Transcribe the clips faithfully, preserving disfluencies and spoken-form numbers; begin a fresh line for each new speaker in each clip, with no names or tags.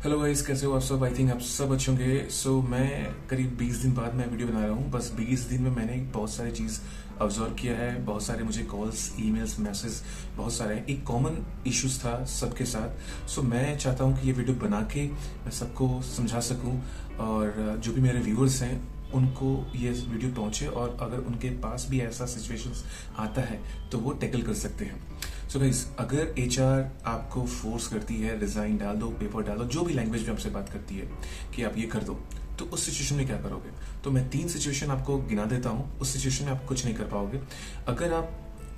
Hello guys, कैसे हो आप सब। आई थिंक आप सब अच्छे होंगे। सो so, मैं करीब बीस दिन बाद मैं वीडियो बना रहा हूँ। बस बीस दिन में मैंने बहुत सारी चीज़ ऑब्जर्व किया है। बहुत सारे मुझे कॉल्स, ईमेल्स, मैसेज बहुत सारे हैं। एक कॉमन इश्यूज था सबके साथ। सो so, मैं चाहता हूँ कि ये वीडियो बना के मैं सबको समझा सकूँ और जो भी मेरे व्यूअर्स हैं उनको ये वीडियो पहुंचे, और अगर उनके पास भी ऐसा सिचुएशंस आता है तो वो टैकल कर सकते हैं। सो so गाइस, अगर एचआर आपको फोर्स करती है रिजाइन डाल दो, पेपर डाल दो, जो भी लैंग्वेज में आपसे बात करती है कि आप ये कर दो, तो उस सिचुएशन में क्या करोगे। तो मैं तीन सिचुएशन आपको गिना देता हूँ। उस सिचुएशन में आप कुछ नहीं कर पाओगे। अगर आप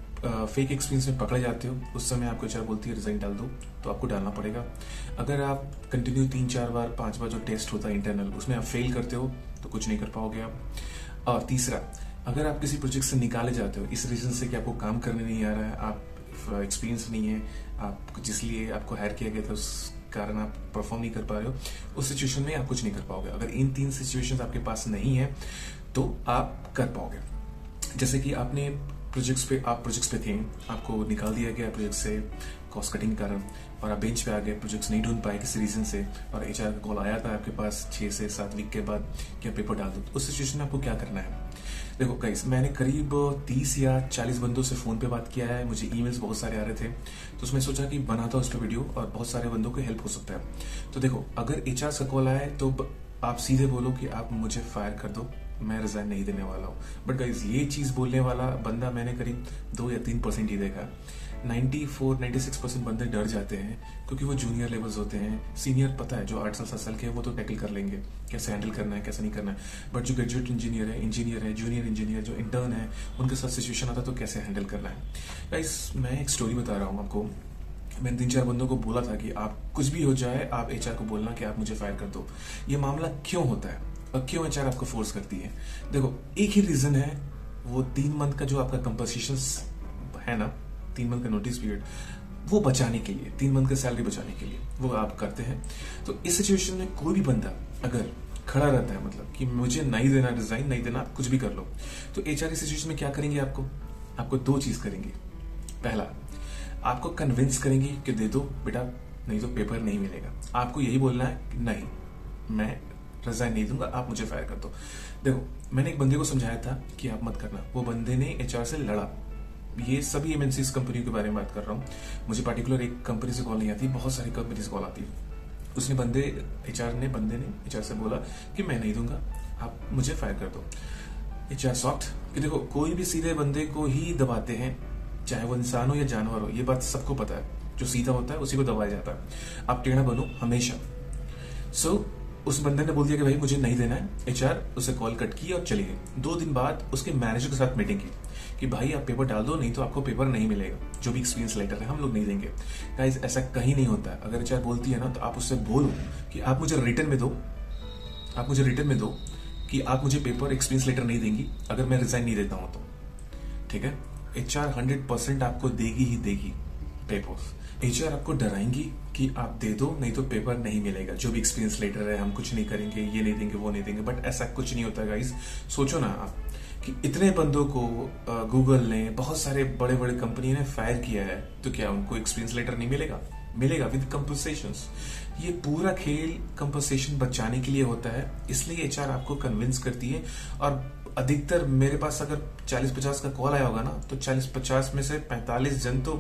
फेक एक्सपीरियंस में पकड़े जाते हो, उस समय आपको एचआर बोलती है रिजाइन डाल दो, तो आपको डालना पड़ेगा। अगर आप कंटिन्यू तीन चार बार पांच बार जो टेस्ट होता है इंटरनल, उसमें आप फेल करते हो तो कुछ नहीं कर पाओगे आप। और तीसरा, अगर आप किसी प्रोजेक्ट से निकाले जाते हो इस रीजन से कि आपको काम करने नहीं आ रहा है, आप एक्सपीरियंस नहीं है, आप जिसलिए आपको हायर किया गया था उस कारण आप परफॉर्म नहीं कर पा रहे हो, उस सिचुएशन में आप कुछ नहीं कर पाओगे। अगर इन तीन सिचुएशंस आपके पास नहीं है तो आप कर पाओगे। जैसे कि आपने प्रोजेक्ट्स पे आप प्रोजेक्ट्स पे थे, आपको निकाल दिया गया प्रोजेक्ट से कॉस्ट कटिंग कारण, और आप बेंच पे आ गए, प्रोजेक्ट्स नहीं ढूंढ पाए किसी रीजन से, और एचआर का कॉल आया था आपके पास छह से सात वीक के बाद कि आप पेपर डाल दो। उस सिचुएशन में आपको क्या करना है। देखो गाइस, मैंने करीब तीस या चालीस बंदों से फोन पे बात किया है। मुझे ईमेल्स बहुत सारे आ रहे थे, तो उसमें सोचा कि बनाता हूं इस पे वीडियो और बहुत सारे बंदों को हेल्प हो सकता है। तो देखो, अगर एचआर का कॉल आए तो आप सीधे बोलो कि आप मुझे फायर कर दो, मैं रिजाइन नहीं देने वाला हूँ। बट गाइस, ये चीज बोलने वाला बंदा मैंने करीब दो या तीन परसेंट ही देखा। Ninety four ninety six percent बंदे डर जाते हैं क्योंकि वो जूनियर लेवल्स होते हैं। सीनियर पता है, जो आठ साल सात साल के हैं वो तो टैकल कर लेंगे, कैसे हैंडल करना है कैसे नहीं करना है। बट जो ग्रेजुएट इंजीनियर है, इंजीनियर है, जूनियर इंजीनियर, जो इंटर्न है, उनके साथ सिचुएशन आता है तो कैसे हैंडल करना है। गाइस, मैं एक स्टोरी बता रहा हूँ आपको। मैंने तीन चार बंदों को बोला था कि आप कुछ भी हो जाए, आप एचआर को बोलना कि आप मुझे फायर कर दो। ये मामला क्यों होता है और क्यों एचआर आपको फोर्स करती है। देखो, एक ही रीजन है, वो तीन मंथ का जो आपका कंपनसेशन है ना, तीन मंथ का नोटिस पीरियड, वो बचाने के लिए, तीन मंथ का सैलरी बचाने के लिए वो आप करते हैं। तो इस सिचुएशन में कोई भी बंदा अगर खड़ा रहता है, मतलब कि मुझे नहीं देना रिजाइन, नहीं देना, कुछ भी कर लो, तो एचआर इस सिचुएशन में क्या करेंगे, आपको आपको दो चीज करेंगे। पहला, आपको कन्विंस करेंगे कि दे दो बेटा, नहीं तो पेपर नहीं मिलेगा। आपको यही बोलना है कि नहीं, मैं रिजाइन नहीं दूंगा, आप मुझे फायर कर दो। देखो, मैंने एक बंदे को समझाया था कि आप मत करना। वो बंदे ने एचआर से लड़ा। ये सभी एमएनसीज कंपनियों के बारे में बात कर रहा हूँ, मुझे पर्टिकुलर एक कंपनी से कॉल नहीं आती, बहुत सारी कंपनी से कॉल आती है। उसने बंदे एचआर ने बंदे ने एचआर से बोला कि मैं नहीं दूंगा, आप मुझे फायर कर दो। एचआर सॉफ्ट कि देखो, कोई भी सीधे बंदे को ही दबाते हैं, चाहे वो इंसान हो या जानवर हो, ये बात सबको पता है। जो सीधा होता है उसी को दबाया जाता है। आप टेढ़ा बनो हमेशा। सो so, उस बंदे ने बोल दिया कि भाई मुझे नहीं देना है। एचआर उसे कॉल कट की और चली गई। दो दिन बाद उसके मैनेजर के साथ मीटिंग की कि भाई आप पेपर डाल दो, नहीं तो आपको पेपर नहीं मिलेगा, जो भी एक्सपीरियंस लेटर है हम लोग नहीं देंगे। गाइस, ऐसा कहीं नहीं होता है। अगर एचआर बोलती है ना, तो आप उससे बोलो कि आप मुझे रिटर्न में दो, आप मुझे रिटर्न में दो कि आप मुझे पेपर एक्सपीरियंस लेटर नहीं देंगी अगर मैं रिजाइन नहीं देता हूं तो। ठीक है, एचआर हंड्रेड परसेंट आपको देगी ही देगी पेपर्स। एचआर आपको डराएंगी कि आप दे दो, नहीं तो पेपर नहीं मिलेगा, जो भी एक्सपीरियंस लेटर है हम कुछ नहीं करेंगे, ये नहीं देंगे, वो नहीं देंगे। बट ऐसा कुछ नहीं होता गाइस। सोचो ना आप कि इतने बंदों को गूगल ने, बहुत सारे बड़े बड़े कंपनी ने फायर किया है, तो क्या उनको एक्सपीरियंस लेटर नहीं मिलेगा? मिलेगा विद कंपनसेशंस। ये पूरा खेल कंपनसेशन बचाने के लिए होता है, इसलिए एचआर आपको कन्विंस करती है। और अधिकतर मेरे पास अगर चालीस पचास का कॉल आया होगा ना, तो चालीस पचास में से पैंतालीस जन तो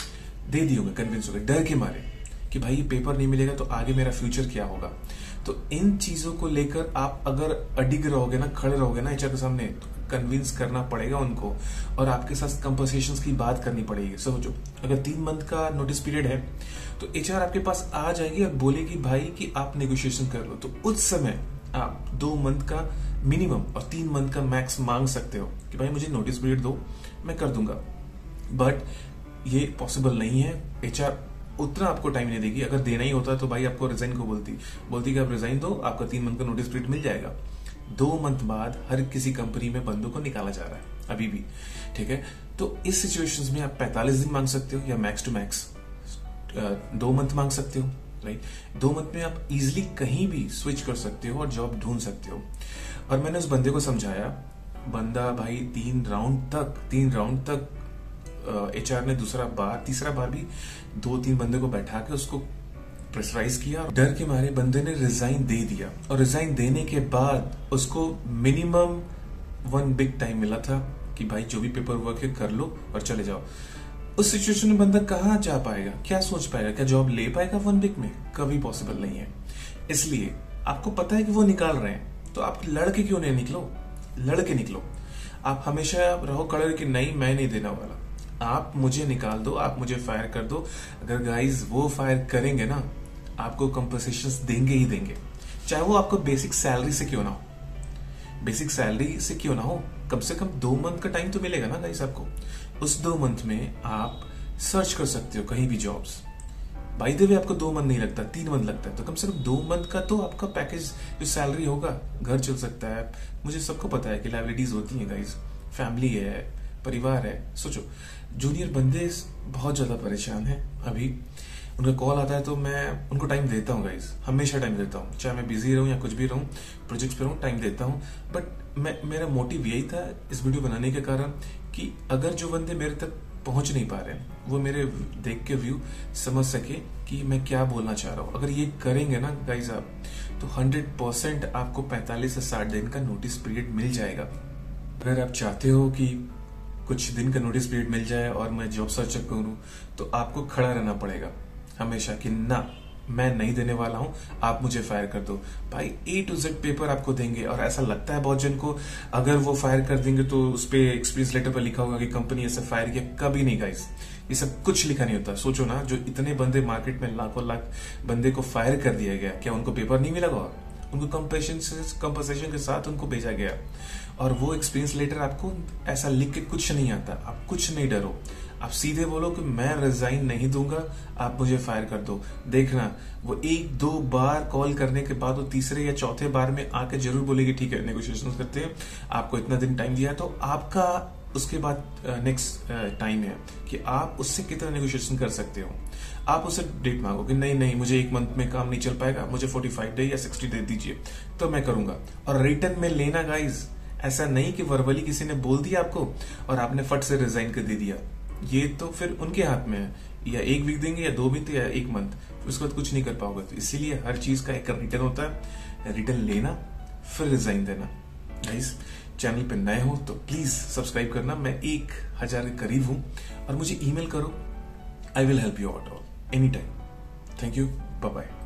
दे दिए होंगे, कन्विंस हो गए डर के मारे कि भाई ये पेपर नहीं मिलेगा तो आगे मेरा फ्यूचर क्या होगा। तो इन चीजों को लेकर आप अगर अडिग रहोगे ना, खड़े रहोगे ना एचआर के सामने, तो कन्विंस करना पड़ेगा उनको और आपके साथ कंपनसेशंस की बात करनी पड़ेगी। समझो, अगर तीन मंथ का नोटिस पीरियड है तो एचआर आपके पास आ जाएगी और बोलेगी भाई कि आप नेगोशिएशन कर लो। तो उस समय आप दो मंथ का मिनिमम और तीन मंथ का मैक्स मांग सकते हो कि भाई मुझे नोटिस पीरियड दो, मैं कर दूंगा। बट ये पॉसिबल नहीं है। एचआर उतना आपको टाइम नहीं देगी। अगर देना ही होता तो भाई आपको रिजाइन को बोलती बोलती कि आप रिजाइन दो, आपका तीन मंथ का नोटिस पीरियड मिल जाएगा। दो मंथ बाद हर किसी कंपनी में बंदों को निकाला जा रहा है अभी भी। ठीक है, तो इस सिचुएशंस में आप पैंतालीस दिन मांग सकते हो या मैक्स टू मैक्स दो मंथ मांग सकते हो। राइट, दो मंथ में आप इजिली कहीं भी स्विच कर सकते हो और जॉब ढूंढ सकते हो। और मैंने उस बंदे को समझाया, बंदा भाई तीन राउंड तक तीन राउंड तक एचआर ने दूसरा बार तीसरा बार भी दो तीन बंदे को बैठा के उसको प्रेशराइज किया, डर के मारे बंदे ने रिजाइन दे दिया। और रिजाइन देने के बाद उसको मिनिमम वन बिग टाइम मिला था कि भाई जो भी पेपर वर्क है कर लो और चले जाओ। उस सिचुएशन में बंदा कहाँ जा पाएगा, क्या सोच पाएगा, क्या जॉब ले पाएगा वन वीक में? कभी पॉसिबल नहीं है। इसलिए आपको पता है कि वो निकाल रहे हैं, तो आप लड़के क्यों नहीं निकलो? लड़के निकलो। आप हमेशा रहो कड़र कि नहीं मैं नहीं देने वाला, आप मुझे निकाल दो, आप मुझे फायर कर दो। अगर गाइज वो फायर करेंगे ना, आपको कंपनसेशन देंगे ही देंगे, चाहे वो आपको बेसिक सैलरी से क्यों ना हो। बेसिक सैलरी से क्यों ना हो, कम से कम दो मंथ का टाइम तो मिलेगा ना गाइस आपको। उस दो मंथ में आप सर्च कर सकते हो कहीं भी जॉब्स। बाय द वे आपको दो मंथ नहीं लगता, तीन मंथ लगता है, तो कम से कम दो मंथ का तो आपका पैकेज जो सैलरी होगा, घर चल सकता है। मुझे सबको पता है कि लाइबिलिटीज होती है गाइस, फैमिली है, परिवार है। सोचो जूनियर बंदे बहुत ज्यादा परेशान है अभी, उनका कॉल आता है तो मैं उनको टाइम देता हूँ गाइस, हमेशा टाइम देता हूँ, चाहे मैं बिजी रहूँ या कुछ भी रहूँ, प्रोजेक्ट्स पे रहूँ, टाइम देता हूँ। बट मैं मेरा मोटिव यही था इस वीडियो बनाने के कारण कि अगर जो बंदे मेरे तक पहुंच नहीं पा रहे हैं, वो मेरे देख के व्यू समझ सके कि मैं क्या बोलना चाह रहा हूँ। अगर ये करेंगे ना गाइस आप, तो हंड्रेड परसेंट आपको पैंतालीस से साठ दिन का नोटिस पीरियड मिल जाएगा। अगर आप चाहते हो कि कुछ दिन का नोटिस पीरियड मिल जाए और मैं जॉब सर्च करूं, तो आपको खड़ा रहना पड़ेगा हमेशा कि ना मैं नहीं देने वाला हूं, आप मुझे फायर कर दो। भाई ए टू जेड पेपर आपको देंगे, और ऐसा लगता है बहुत जन को अगर वो फायर कर देंगे तो उस पे एक्सपीरियंस लेटर पर लिखा होगा कि कंपनी ऐसे फायर किया। कभी नहीं गाइस, ये सब कुछ लिखा नहीं होता। सोचो ना, जो इतने बंदे मार्केट में लाखों लाख बंदे को फायर कर दिया गया, क्या उनको पेपर नहीं मिला? उनको कंपनसेशन कंपनसेशन के साथ उनको भेजा गया, और वो एक्सपीरियंस लेटर आपको ऐसा लिख के कुछ नहीं आता। आप कुछ नहीं डरो, आप सीधे बोलो कि मैं रिजाइन नहीं दूंगा, आप मुझे फायर कर दो। देखना वो एक दो बार कॉल करने के बाद वो तीसरे या चौथे बार में आके जरूर बोलेगी ठीक है नेगोशिएशन करते हैं, आपको इतना दिन टाइम दिया। तो आपका उसके बाद नेक्स्ट टाइम है कि आप उससे कितना नेगोशिएशन कर सकते हो। आप उससे डेट मांगो कि नहीं नहीं मुझे एक मंथ में काम नहीं चल पाएगा, मुझे पैंतालीस डे या साठ डे दीजिए तो मैं करूंगा। और रिटर्न में लेना गाइज, ऐसा नहीं कि वर्बली किसी ने बोल दिया आपको और आपने फट से रिजाइन कर दे दिया। ये तो फिर उनके हाथ में है, या एक वीक देंगे या दो वीक या एक मंथ, उसके बाद कुछ नहीं कर पाओगे। तो इसीलिए हर चीज का एक रिटर्न होता है, रिटर्न लेना फिर रिजाइन देना। गाइस चैनल पे नए हो तो प्लीज सब्सक्राइब करना, मैं एक हजार के करीब हूं, और मुझे ईमेल करो, I will help you out all any time. Thank you, bye bye.